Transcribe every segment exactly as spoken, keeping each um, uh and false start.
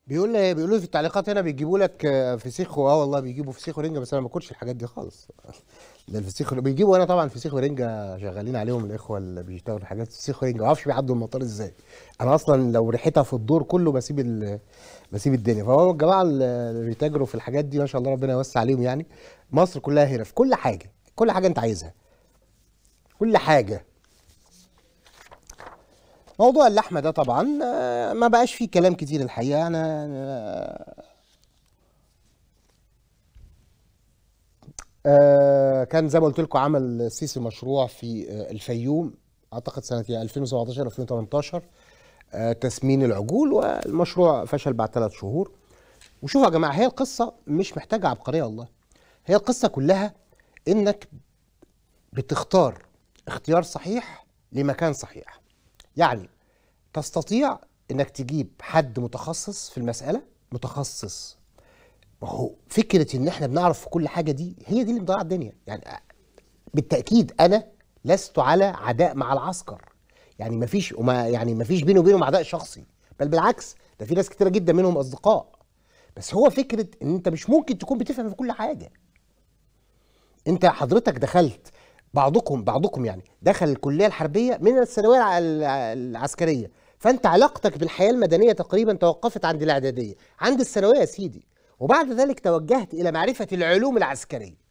بيقول لي بيقولوا لي في التعليقات هنا بيجيبوا لك آه، فسيخ اه والله بيجيبوا فسيخ ورنجه، بس انا ما باكلش الحاجات دي خالص. ده الفسيخ اللي بيجيبوا هنا طبعا فسيخ ورنجه شغالين عليهم الاخوه اللي بيشتغلوا في حاجات فسيخ ورنجه، ما اعرفش بيعدوا المطار ازاي. انا اصلا لو ريحتها في الدور كله بسيب ال... بسيب الدنيا. فهو الجماعه اللي بيتاجروا في الحاجات دي ما شاء الله ربنا يوسع عليهم يعني. مصر كلها هنا في كل حاجه، كل حاجه انت عايزها، كل حاجه. موضوع اللحمه ده طبعا آه، ما بقاش فيه كلام كتير الحقيقه. انا آه كان زي ما قلت لكم عمل السيسي مشروع في آه الفيوم، اعتقد سنه ألفين وسبعتاشر ألفين وتمنتاشر، آه تسمين العجول، والمشروع فشل بعد ثلاث شهور. وشوفوا يا جماعه، هي القصه مش محتاجه عبقريه والله. هي القصه كلها انك بتختار اختيار صحيح لمكان صحيح. يعني تستطيع انك تجيب حد متخصص في المساله، متخصص. ما هو فكره ان احنا بنعرف في كل حاجه دي هي دي اللي مضيعه الدنيا يعني. بالتأكيد أنا لست على عداء مع العسكر، يعني مفيش وما يعني مفيش بيني وبينهم عداء شخصي، بل بالعكس ده في ناس كتيرة جدا منهم أصدقاء. بس هو فكرة إن أنت مش ممكن تكون بتفهم في كل حاجة. أنت حضرتك دخلت، بعضكم بعضكم يعني دخل الكلية الحربية من الثانوية الع- الع- العسكرية، فأنت علاقتك بالحياة المدنية تقريبا توقفت عند الإعدادية، عند الثانوية يا سيدي. وبعد ذلك توجهت إلى معرفة العلوم العسكرية.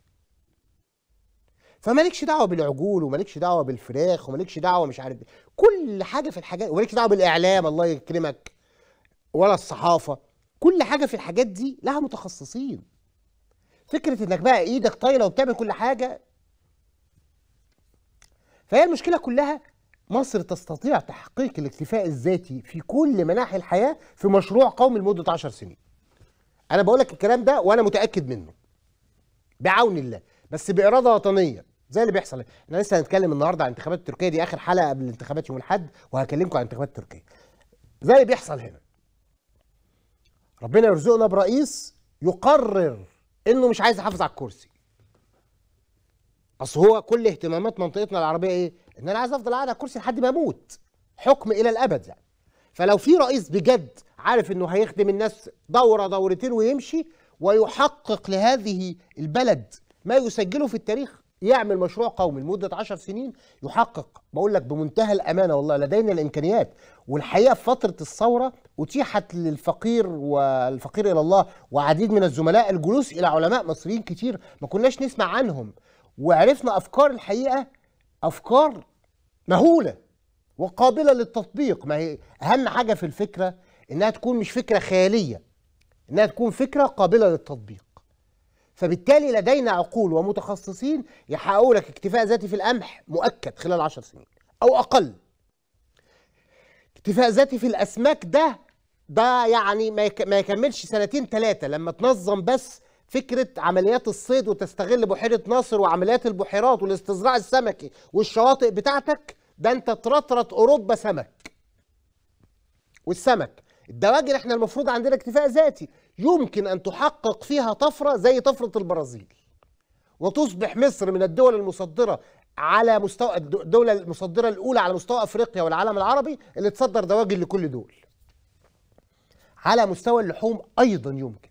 فمالكش دعوه بالعجول، ومالكش دعوه بالفراخ، ومالكش دعوه مش عارف إيه. كل حاجه في الحاجات، ومالكش دعوه بالاعلام الله يكرمك، ولا الصحافه. كل حاجه في الحاجات دي لها متخصصين. فكره انك بقى ايدك طايله وبتعمل كل حاجه. فهي المشكله كلها، مصر تستطيع تحقيق الاكتفاء الذاتي في كل مناحي الحياه في مشروع قومي لمده عشر سنين. انا بقول لك الكلام ده وانا متاكد منه بعون الله، بس باراده وطنيه زي اللي بيحصل. احنا لسه هنتكلم النهارده عن الانتخابات التركيه، دي اخر حلقه قبل الانتخابات يوم الاحد، وهكلمكم عن الانتخابات التركيه. زي اللي بيحصل هنا، ربنا يرزقنا برئيس يقرر انه مش عايز يحافظ على الكرسي. اصل هو كل اهتمامات منطقتنا العربيه ايه؟ ان انا عايز افضل قاعد على الكرسي لحد ما اموت، حكم الى الابد يعني. فلو في رئيس بجد عارف انه هيخدم الناس دوره دورتين ويمشي، ويحقق لهذه البلد ما يسجله في التاريخ، يعمل مشروع قومي لمده عشر سنين يحقق، بقول لك بمنتهى الامانه والله لدينا الامكانيات. والحقيقه في فتره الثوره اتيحت للفقير والفقير الى الله وعديد من الزملاء الجلوس الى علماء مصريين كتير ما كناش نسمع عنهم، وعرفنا افكار الحقيقه، افكار مهوله وقابله للتطبيق. ما هي اهم حاجه في الفكره انها تكون مش فكره خياليه، انها تكون فكره قابله للتطبيق. فبالتالي لدينا عقول ومتخصصين يحققوا لك اكتفاء ذاتي في القمح مؤكد خلال عشر سنين او اقل. اكتفاء ذاتي في الاسماك ده ده يعني ما يك- ما يكملش سنتين ثلاثه لما تنظم بس فكره عمليات الصيد وتستغل بحيره ناصر وعمليات البحيرات والاستزراع السمكي والشواطئ بتاعتك. ده انت ترطرط اوروبا سمك. والسمك الدواجن احنا المفروض عندنا اكتفاء ذاتي، يمكن ان تحقق فيها طفره زي طفره البرازيل، وتصبح مصر من الدول المصدره على مستوى الدوله المصدره الاولى على مستوى افريقيا والعالم العربي اللي تصدر دواجن لكل دول. على مستوى اللحوم ايضا يمكن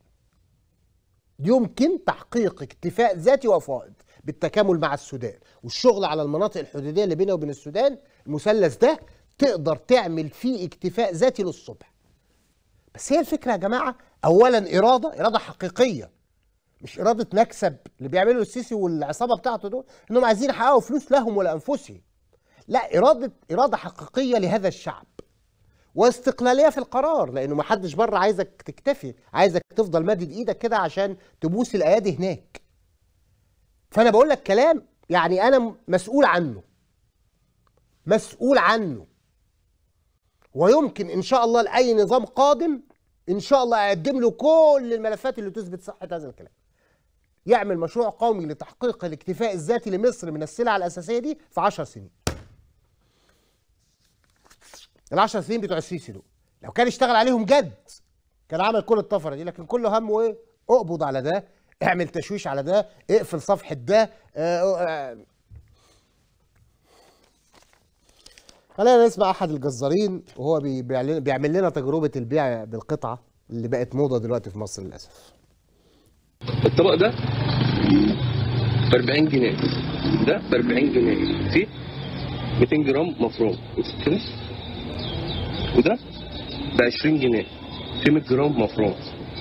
يمكن تحقيق اكتفاء ذاتي وفائض بالتكامل مع السودان والشغل على المناطق الحدوديه اللي بيننا وبين السودان. المثلث ده تقدر تعمل فيه اكتفاء ذاتي للصبح. بس هي الفكره يا جماعه، اولا اراده اراده حقيقيه، مش اراده مكسب اللي بيعمله السيسي والعصابه بتاعته دول انهم عايزين يحققوا فلوس لهم ولانفسهم. لا، اراده اراده حقيقيه لهذا الشعب، واستقلاليه في القرار، لانه ما حدش بره عايزك تكتفي، عايزك تفضل مادد ايدك كده عشان تبوس الايادي هناك. فانا بقول لك كلام يعني انا مسؤول عنه، مسؤول عنه. ويمكن ان شاء الله لاي نظام قادم ان شاء الله اقدم له كل الملفات اللي تثبت صحه هذا الكلام. يعمل مشروع قومي لتحقيق الاكتفاء الذاتي لمصر من السلع الاساسيه دي في عشر سنين. العشر سنين بتوع السيسي دول لو كان اشتغل عليهم جد كان عمل كل الطفره دي، لكن كله همه ايه؟ اقبض على ده، اعمل تشويش على ده، اقفل صفحه ده. آه آه. خلينا نسمع احد الجزارين وهو بي- بيعلن- بيعمل لنا تجربه البيع بالقطعه اللي بقت موضه دلوقتي في مصر للاسف. الطبق ده ب أربعين جنيه، ده ب أربعين جنيه، فيه مئتين جرام مفروم كده، وده ب عشرين جنيه، فيه مية جرام مفروم.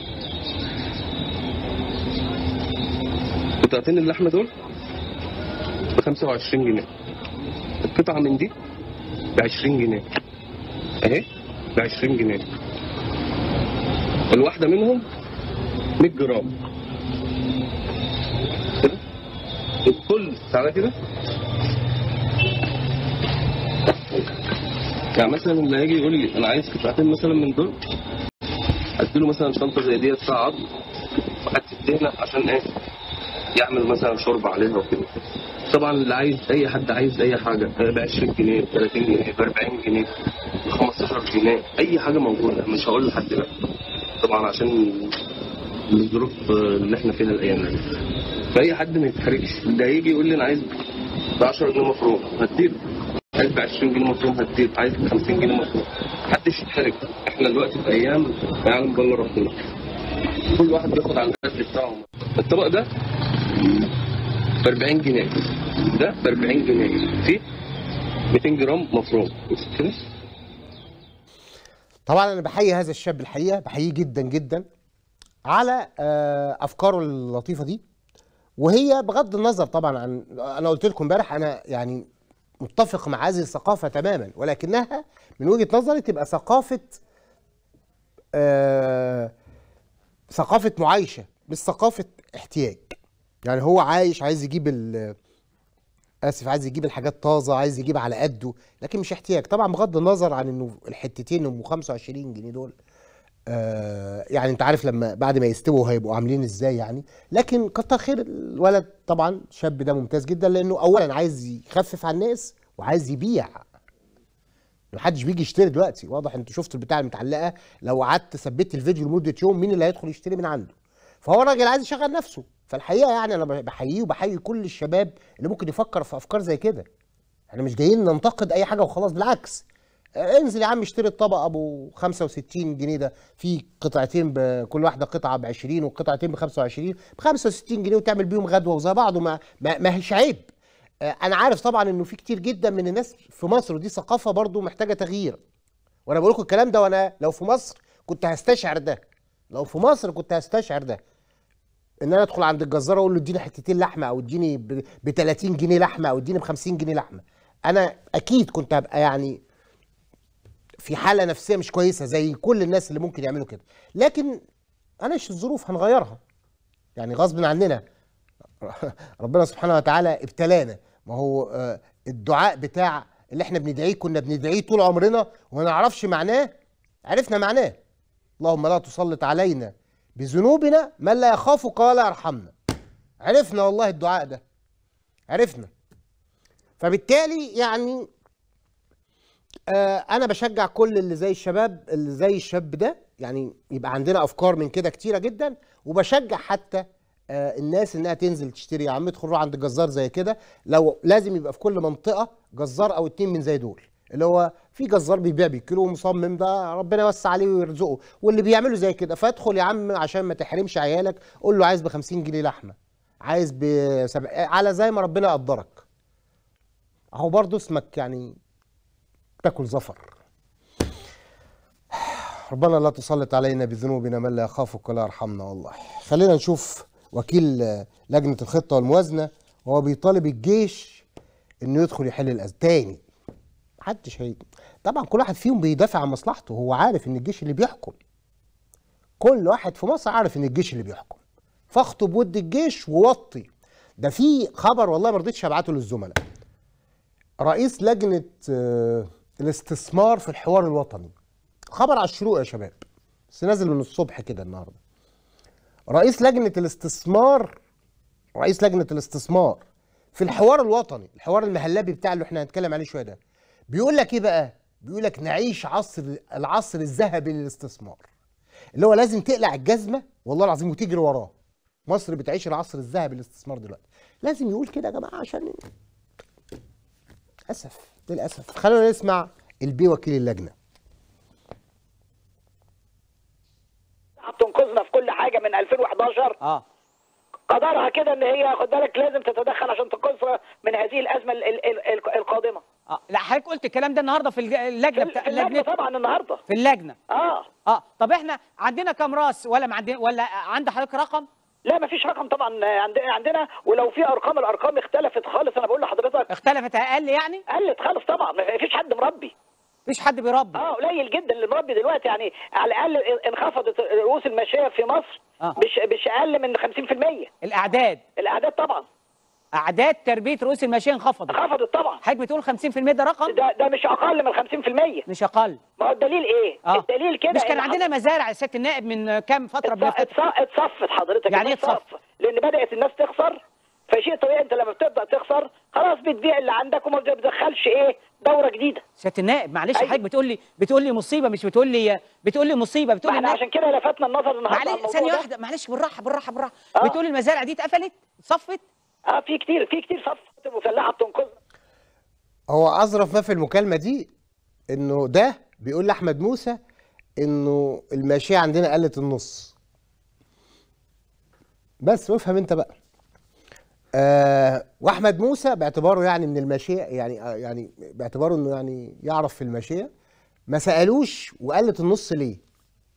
قطعتين اللحمه دول ب خمسة وعشرين جنيه، القطعه من دي ب عشرين جنيه اهي، ب عشرين جنيه، الواحده منهم مية جرام كده. الكل تعالى كده، يعني مثلا اللي هيجي يقول لي انا عايز قطعتين مثلا من دول، اديله مثلا شنطه زي ديت فيها عظم وحته دهنه عشان ايه؟ يعمل مثلا شوربه عليها وكده. طبعا اللي عايز، اي حد عايز اي حاجه ب عشرين جنيه، ب ثلاثين جنيه، ب أربعين جنيه، ب خمستاشر جنيه، اي حاجه موجوده، مش هقول لحد لا طبعا عشان الظروف اللي احنا فيها الايام دي. فاي حد ما يتحرجش، اللي هيجي يقول لي انا عايز ب عشرة جنيه مفروم هديله، عايز ب عشرين جنيه مفروم هديله، عايز ب خمسين جنيه مفروم، محدش يتحرج. احنا دلوقتي في ايام ما يعلم بالله ربنا، كل واحد بياخد على الاكل بتاعه. الطبق ده ب أربعين جنيه، ده ب أربعين جنيه، فيه مئتين جرام مفروم كده. طبعا انا بحيي هذا الشاب الحقيقه، بحييه جدا جدا على افكاره اللطيفه دي، وهي بغض النظر طبعا عن، انا قلت لكم امبارح انا يعني متفق مع هذه الثقافه تماما، ولكنها من وجهه نظري تبقى ثقافه آه ثقافه معايشه، مش ثقافه احتياج. يعني هو عايش عايز يجيب ال اسف عايز يجيب الحاجات طازه، عايز يجيب على قده، لكن مش احتياج. طبعا بغض النظر عن انه الحتتين ام خمسة وعشرين جنيه دول آه يعني انت عارف لما بعد ما يستووا هيبقوا عاملين ازاي يعني، لكن كتر خير الولد طبعا، الشاب ده ممتاز جدا، لانه اولا عايز يخفف على الناس وعايز يبيع. محدش بيجي يشتري دلوقتي، واضح انتوا شفتوا البتاع المتعلقه، لو قعدت ثبت الفيديو لمده يوم مين اللي هيدخل يشتري من عنده؟ فهو راجل عايز يشغل نفسه. فالحقيقه يعني انا بحييه وبحيي كل الشباب اللي ممكن يفكر في افكار زي كده. احنا مش جايين ننتقد اي حاجه وخلاص، بالعكس انزل يا عم اشتري الطبق ابو خمسة وستين جنيه ده، في قطعتين بكل واحده قطعه ب عشرين وقطعتين ب خمسة وعشرين، ب خمسة وستين جنيه وتعمل بيهم غدوه وزي بعض، وما ما, ما هيش عيب. انا عارف طبعا انه في كتير جدا من الناس في مصر، ودي ثقافه برضو محتاجه تغيير. وانا بقول لكم الكلام ده وانا لو في مصر كنت هستشعر ده، لو في مصر كنت هستشعر ده، ان انا ادخل عند الجزار اقول له اديني حتتين لحمه، او اديني ب ثلاثين جنيه لحمه، او اديني ب خمسين جنيه لحمه. انا اكيد كنت هبقى يعني في حاله نفسيه مش كويسه زي كل الناس اللي ممكن يعملوا كده. لكن انا مش الظروف هنغيرها يعني غصب عننا. ربنا سبحانه وتعالى ابتلانا. ما هو الدعاء بتاع اللي احنا بندعيه كنا بندعيه طول عمرنا وما نعرفش معناه، عرفنا معناه. اللهم لا تسلط علينا بذنوبنا من لا يخافك ولا يرحمنا. عرفنا والله الدعاء ده، عرفنا. فبالتالي يعني آه انا بشجع كل اللي زي الشباب اللي زي الشاب ده، يعني يبقى عندنا افكار من كده كتيره جدا، وبشجع حتى آه الناس انها تنزل تشتري. يا عم ادخل روح عند جزار زي كده، لو لازم يبقى في كل منطقه جزار او اتنين من زي دول، اللي هو في جزار بيبيع بالكيلو ومصمم، ده ربنا يوسع عليه ويرزقه، واللي بيعملوا زي كده. فادخل يا عم عشان ما تحرمش عيالك، قول له عايز ب خمسين جنيه لحمه، عايز ب سبع... على زي ما ربنا قدرك. اهو برضه اسمك يعني تاكل زفر. ربنا لا تسلط علينا بذنوبنا من لا يخافك ولا يرحمنا. والله خلينا نشوف وكيل لجنه الخطه والموازنه وهو بيطالب الجيش انه يدخل يحل الازمه تاني. محدش هي طبعا، كل واحد فيهم بيدافع عن مصلحته، هو عارف ان الجيش اللي بيحكم. كل واحد في مصر عارف ان الجيش اللي بيحكم، فاخطب ود الجيش ووطي. ده في خبر والله ما رضيتش ابعته للزملاء. رئيس لجنه الاستثمار في الحوار الوطني، خبر على الشروق يا شباب بس نازل من الصبح كده النهارده. رئيس لجنه الاستثمار رئيس لجنه الاستثمار في الحوار الوطني، الحوار المهلبي بتاع اللي احنا هنتكلم عليه شويه ده، بيقول لك ايه بقى؟ بيقول لك نعيش عصر العصر الذهبي للاستثمار، اللي هو لازم تقلع الجزمه والله العظيم وتجري وراه. مصر بتعيش العصر الذهبي للاستثمار دلوقتي، لازم يقول كده يا جماعه عشان للاسف للاسف. خلونا نسمع البي وكيل اللجنه. من ألفين وحداشر اه قدرها كده ان هي خد بالك لازم تتدخل عشان تنقذها من هذه الازمه ال ال ال القادمه. اه لا حضرتك قلت الكلام ده النهارده في اللجنه في, بتاع في اللجنه طبعا النهارده في اللجنه. اه اه طب احنا عندنا كام راس ولا ما عندنا ولا عند حضرتك رقم؟ لا ما فيش رقم طبعا عندنا عندنا ولو في ارقام الارقام اختلفت خالص. انا بقول لحضرتك اختلفت اقل يعني؟ قلت خالص طبعا. ما فيش حد مربي. مفيش حد بيربي. اه قليل جدا اللي مربي دلوقتي. يعني على الاقل انخفضت رؤوس الماشيه في مصر آه. مش مش اقل من خمسين في المية. الاعداد الاعداد طبعا اعداد تربيه رؤوس الماشيه انخفضت. انخفضت طبعا. حضرتك بتقول خمسين في المية ده رقم؟ ده ده مش اقل من خمسين في المية. مش اقل. ما هو الدليل ايه؟ آه. الدليل كده مش كان عندنا مزارع يا سياده النائب من كام فتره بنفتح اتصفت حضرتك. يعني ايه اتصفت؟ لان بدات الناس تخسر. فشيء طبيعي انت لما بتبدا تخسر خلاص بتبيع اللي عندك وما بتدخلش ايه دوره جديده. سياده النائب معلش حضرتك أيوة. بتقول لي بتقول لي مصيبه مش بتقول لي بتقول لي مصيبه بتقول لي عشان كده لفتنا النظر النهارده. معلش ثانيه واحده معلش بالراحه بالراحه بالراحه آه. بتقول المزارع دي اتقفلت صفت؟ اه في كتير في كتير صفت مسلحه بتنقذنا. هو اظرف ما في المكالمه دي انه ده بيقول لاحمد موسى انه الماشيه عندنا قلت النص. بس وافهم انت بقى. آه واحمد موسى باعتباره يعني من الماشيه يعني آه يعني باعتباره انه يعني يعرف في الماشيه ما سالوش وقلت النص ليه؟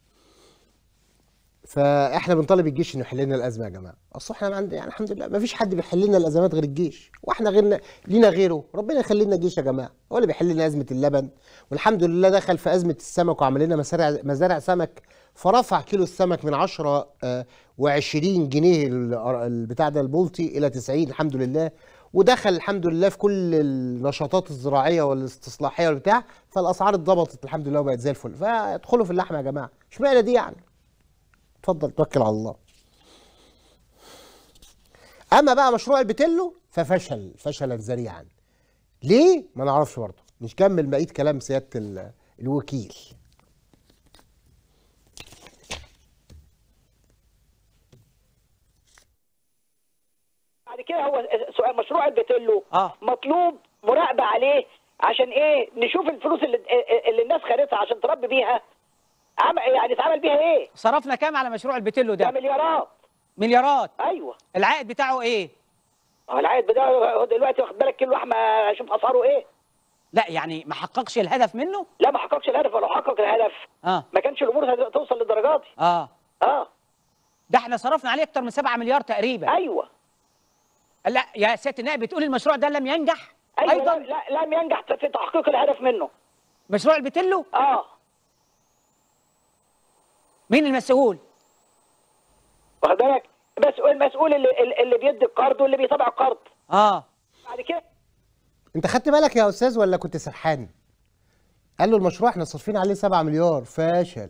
فاحنا بنطالب الجيش انه يحل لنا الازمه يا جماعه. اصل احنا عندنا يعني الحمد لله ما فيش حد بيحل لنا الازمات غير الجيش، واحنا غيرنا لينا غيره. ربنا يخلي لنا الجيش يا جماعه، هو اللي بيحل لنا ازمه اللبن، والحمد لله دخل في ازمه السمك وعمل لنا مزارع مزارع سمك، فرفع كيلو السمك من عشرة وعشرين جنيه البتاع ده البلطي الى تسعين الحمد لله، ودخل الحمد لله في كل النشاطات الزراعيه والاستصلاحيه والبتاع، فالاسعار اتظبطت الحمد لله وبقت زي الفل. فادخلوا في اللحمه يا جماعه، اشمعنى دي يعني؟ اتفضل توكل على الله. اما بقى مشروع البتلو ففشل فشلا ذريعا. ليه؟ ما نعرفش برضه. نكمل بقيه كلام سياده الوكيل. بعد كده هو سؤال مشروع البتلو آه. مطلوب مراقبه عليه عشان ايه؟ نشوف الفلوس اللي, اللي الناس خدتها عشان تربي بيها عم يعني اتعمل بيها ايه؟ صرفنا كام على مشروع البتلو ده؟ ده مليارات. مليارات. ايوه. العائد بتاعه ايه؟ العائد بتاعه دلوقتي واخد بالك كيلو لحمه شوف اسعاره ايه؟ لا يعني ما حققش الهدف منه؟ لا ما حققش الهدف. ولو حقق الهدف اه ما كانش الامور توصل للدرجات دي. اه اه ده احنا صرفنا عليه اكتر من سبعة مليار تقريبا. ايوه. لا يا سياده النائب بتقول المشروع ده لم ينجح؟ أيوة ايضا لا لم ينجح في تحقيق الهدف منه. مشروع البتلو؟ اه مين المسؤول؟ واخد بالك؟ مسؤول المسؤول اللي اللي بيدي القرض واللي بيتابع القرض. اه بعد كده انت خدت بالك يا استاذ ولا كنت سرحان؟ قال له المشروع احنا صارفين عليه سبعة مليار فاشل.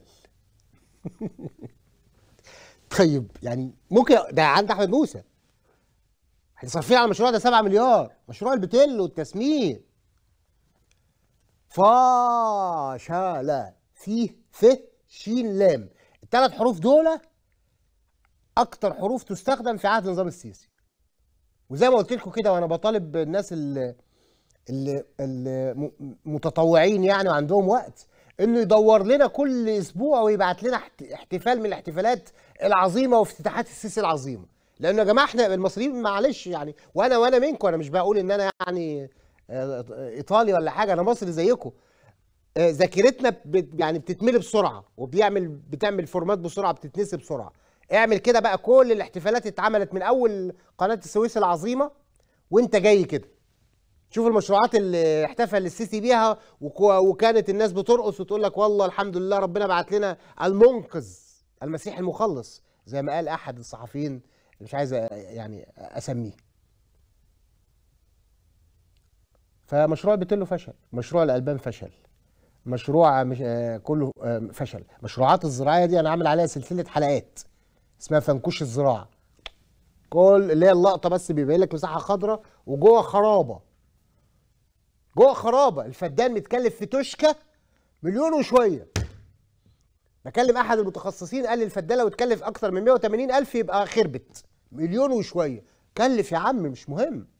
طيب يعني ممكن ده عند احمد موسى. احنا صارفين على المشروع ده سبعة مليار، مشروع البتلو والتسمين. فاشل فيه ف شين لام. الثلاث حروف دول اكتر حروف تستخدم في عهد النظام السياسي. وزي ما قلت لكم كده وانا بطالب الناس اللي اللي, اللي متطوعين يعني وعندهم وقت انه يدور لنا كل اسبوع ويبعت لنا احتفال من الاحتفالات العظيمه وافتتاحات السيسي العظيمه. لانه يا جماعه احنا المصريين معلش يعني وانا وانا منكم، انا مش بقول ان انا يعني ايطالي ولا حاجه، انا مصري زيكم. ذاكرتنا يعني بتتملي بسرعه وبيعمل بتعمل فورمات بسرعه بتتنسي بسرعه. اعمل كده بقى كل الاحتفالات اتعملت من اول قناه السويس العظيمه وانت جاي كده. شوف المشروعات اللي احتفل السيسي بيها وكانت الناس بترقص وتقول لك والله الحمد لله ربنا بعت لنا المنقذ المسيح المخلص زي ما قال احد الصحفيين اللي مش عايز يعني اسميه. فمشروع البتلو فشل، مشروع الالبان فشل، مشروع مش آه كله آه فشل. مشروعات الزراعيه دي انا عامل عليها سلسله حلقات اسمها فنكوش الزراعه. كل اللي هي اللقطه بس بيبين لك مساحه خضراء وجوه خرابه. جوه خرابه الفدان متكلف في توشكا مليون وشويه. بكلم احد المتخصصين قال لي الفدان لو اتكلف اكتر من مية وتمانين الف يبقى خربت. مليون وشويه. كلف يا عم مش مهم.